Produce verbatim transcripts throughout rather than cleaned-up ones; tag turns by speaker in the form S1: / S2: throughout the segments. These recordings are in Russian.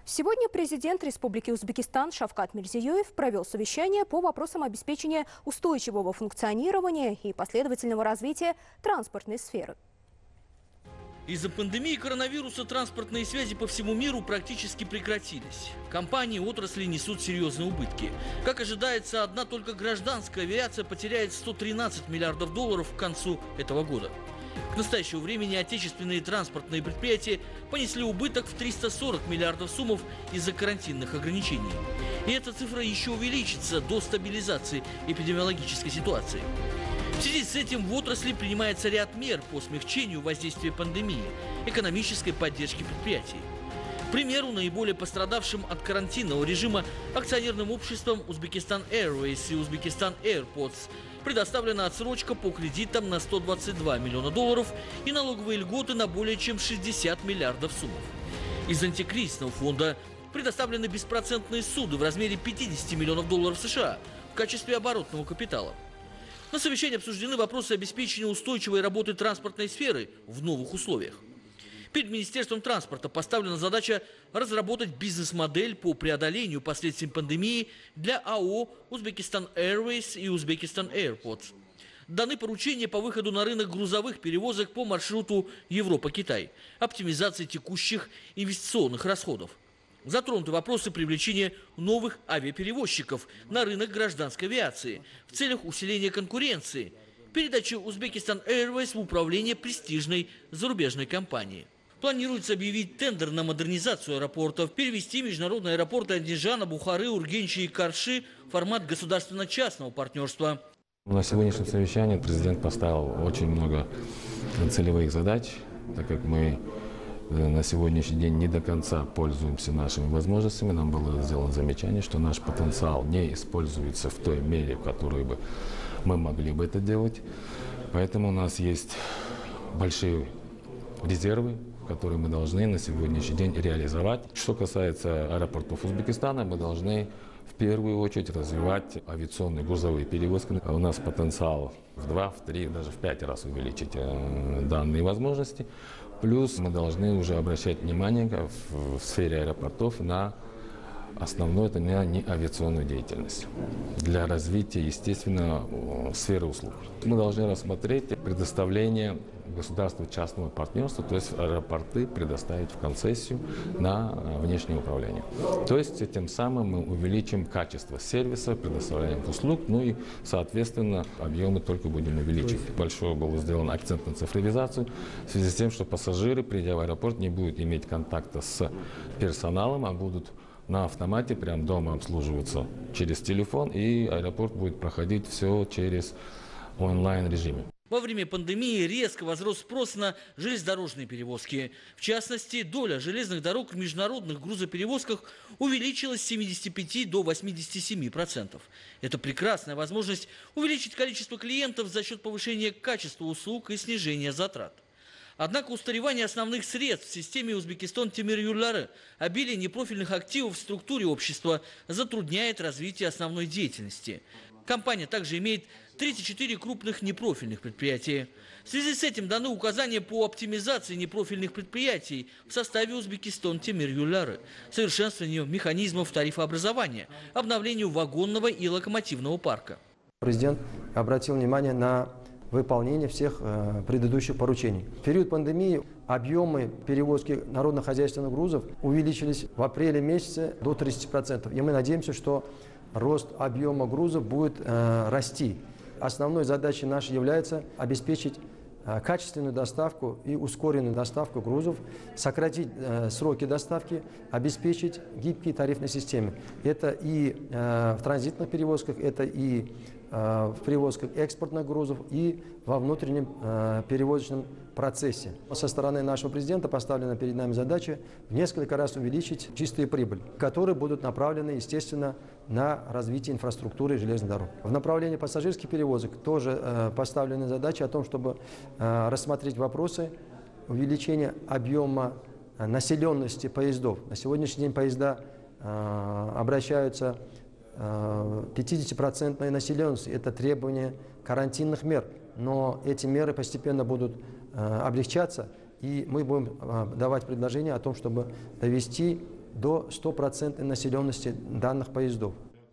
S1: Сегодня президент Республики Узбекистан Шавкат Мирзиёев провел совещание по вопросам обеспечения устойчивого функционирования и последовательного развития транспортной сферы.
S2: Из-за пандемии коронавируса транспортные связи по всему миру практически прекратились. Компании и отрасли несут серьезные убытки. Как ожидается, одна только гражданская авиация потеряет сто тринадцать миллиардов долларов к концу этого года. К настоящему времени отечественные транспортные предприятия понесли убыток в триста сорок миллиардов сумов из-за карантинных ограничений. И эта цифра еще увеличится до стабилизации эпидемиологической ситуации. В связи с этим в отрасли принимается ряд мер по смягчению воздействия пандемии, экономической поддержки предприятий. К примеру, наиболее пострадавшим от карантинного режима акционерным обществом Узбекистан Airways и Узбекистан Airports предоставлена отсрочка по кредитам на сто двадцать два миллиона долларов и налоговые льготы на более чем шестьдесят миллиардов суммов. Из антикризисного фонда предоставлены беспроцентные суды в размере пятидесяти миллионов долларов США в качестве оборотного капитала. На совещании обсуждены вопросы обеспечения устойчивой работы транспортной сферы в новых условиях. Перед Министерством транспорта поставлена задача разработать бизнес-модель по преодолению последствий пандемии для АО «Узбекистан Airways» и «Узбекистан Airports». Даны поручения по выходу на рынок грузовых перевозок по маршруту Европа-Китай, оптимизации текущих инвестиционных расходов. Затронуты вопросы привлечения новых авиаперевозчиков на рынок гражданской авиации в целях усиления конкуренции, передачи Узбекистан Airways в управление престижной зарубежной компании. Планируется объявить тендер на модернизацию аэропортов, перевести международные аэропорты Андижана, Бухары, Ургенчи и Карши в формат государственно-частного партнерства.
S3: На сегодняшнем совещании президент поставил очень много целевых задач, так как мы на сегодняшний день не до конца пользуемся нашими возможностями. Нам было сделано замечание, что наш потенциал не используется в той мере, в которой бы мы могли бы это делать. Поэтому у нас есть большие резервы, которые мы должны на сегодняшний день реализовать. Что касается аэропортов Узбекистана, мы должны в первую очередь развивать авиационные грузовые перевозки. У нас потенциал в два, в три, даже в пять раз увеличить данные возможности. Плюс мы должны уже обращать внимание в сфере аэропортов на основную, это не авиационную деятельность для развития, естественно, сферы услуг. Мы должны рассмотреть предоставление государству частного партнерства, то есть аэропорты предоставить в концессию на внешнее управление. То есть тем самым мы увеличим качество сервиса, предоставляем услуг, ну и, соответственно, объемы только будем увеличивать. Большой был сделан акцент на цифровизацию в связи с тем, что пассажиры, придя в аэропорт, не будут иметь контакта с персоналом, а будут на автомате прям дома обслуживаться через телефон, и аэропорт будет проходить все через онлайн-режиме.
S2: Во время пандемии резко возрос спрос на железнодорожные перевозки. В частности, доля железных дорог в международных грузоперевозках увеличилась с семидесяти пяти до восьмидесяти семи процентов. Это прекрасная возможность увеличить количество клиентов за счет повышения качества услуг и снижения затрат. Однако устаревание основных средств в системе Узбекистан Темир Юллары, обилие непрофильных активов в структуре общества затрудняет развитие основной деятельности. Компания также имеет тридцать четыре крупных непрофильных предприятия. В связи с этим даны указания по оптимизации непрофильных предприятий в составе Узбекистан Темир Юллары, совершенствованию механизмов тарифообразования, обновлению вагонного и локомотивного парка.
S4: Президент обратил внимание на выполнение всех э, предыдущих поручений. В период пандемии объемы перевозки народно-хозяйственных грузов увеличились в апреле месяце до тридцати процентов. И мы надеемся, что рост объема грузов будет э, расти. Основной задачей нашей является обеспечить э, качественную доставку и ускоренную доставку грузов, сократить э, сроки доставки, обеспечить гибкие тарифные системы. Это и э, в транзитных перевозках, это и э, в перевозках экспортных грузов, и во внутреннем э, перевозочном процессе. Со стороны нашего президента поставлена перед нами задача в несколько раз увеличить чистую прибыль, которые будут направлены, естественно, на развитие инфраструктуры железных дорог. В направлении пассажирских перевозок тоже э, поставлены задачи о том, чтобы э, рассмотреть вопросы увеличения объема э, населенности поездов. На сегодняшний день поезда э, обращаются э, пятидесятипроцентной населенности. Это требование карантинных мер. Но эти меры постепенно будут э, облегчаться, и мы будем э, давать предложение о том, чтобы довести до стопроцентной населенности данных поездов.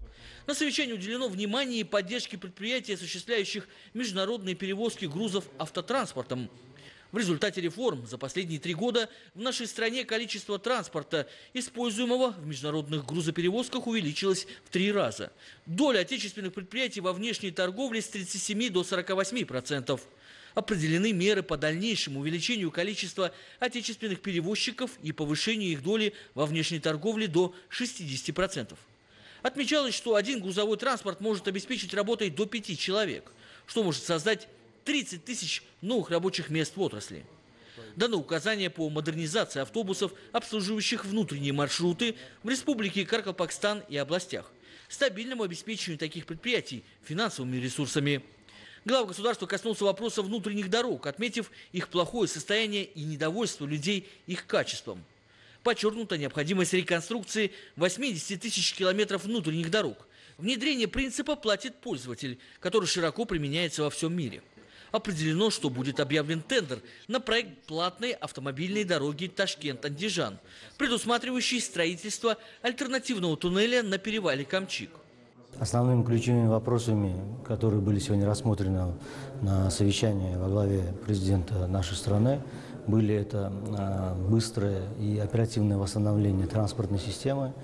S2: На совещании уделено внимание и поддержке предприятий, осуществляющих международные перевозки грузов автотранспортом. В результате реформ за последние три года в нашей стране количество транспорта, используемого в международных грузоперевозках, увеличилось в три раза. Доля отечественных предприятий во внешней торговле с тридцати семи до сорока восьми процентов. Определены меры по дальнейшему увеличению количества отечественных перевозчиков и повышению их доли во внешней торговле до шестидесяти процентов. Отмечалось, что один грузовой транспорт может обеспечить работой до пяти человек, что может создать тридцать тысяч новых рабочих мест в отрасли. Дано указание по модернизации автобусов, обслуживающих внутренние маршруты в Республике Каракалпакстан и областях, стабильному обеспечению таких предприятий финансовыми ресурсами. Глава государства коснулся вопроса внутренних дорог, отметив их плохое состояние и недовольство людей их качеством. Подчеркнута необходимость реконструкции восьмидесяти тысяч километров внутренних дорог. Внедрение принципа «платит пользователь», который широко применяется во всем мире. Определено, что будет объявлен тендер на проект платной автомобильной дороги Ташкент-Андижан, предусматривающий строительство альтернативного туннеля на перевале Камчик.
S5: Основными ключевыми вопросами, которые были сегодня рассмотрены на совещании во главе президента нашей страны, были это быстрое и оперативное восстановление транспортной системы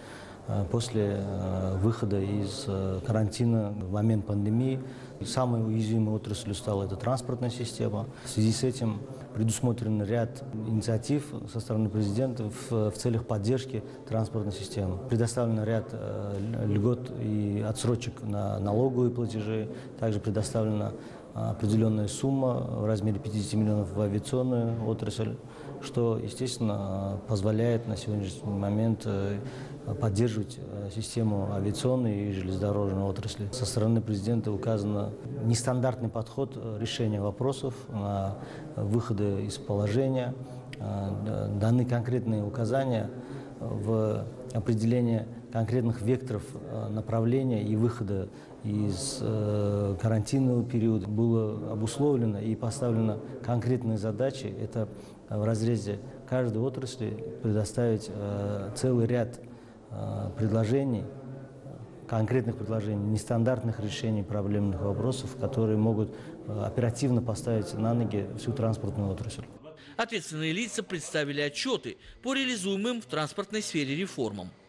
S5: после выхода из карантина в момент пандемии. Самой уязвимой отраслью стала эта транспортная система. В связи с этим предусмотрен ряд инициатив со стороны президента в, в целях поддержки транспортной системы. Предоставлен ряд э, льгот и отсрочек на налоговые платежи. Также предоставлена определенная сумма в размере пятидесяти миллионов в авиационную отрасль, что, естественно, позволяет на сегодняшний момент поддерживать систему авиационной и железнодорожной отрасли. Со стороны президента указан нестандартный подход решения вопросов, выхода из положения, даны конкретные указания в определение конкретных векторов направления и выхода из э, карантинного периода. Было обусловлено и поставлено конкретные задачи. Это в разрезе каждой отрасли предоставить э, целый ряд э, предложений, конкретных предложений, нестандартных решений проблемных вопросов, которые могут э, оперативно поставить на ноги всю транспортную отрасль.
S2: Ответственные лица представили отчеты по реализуемым в транспортной сфере реформам.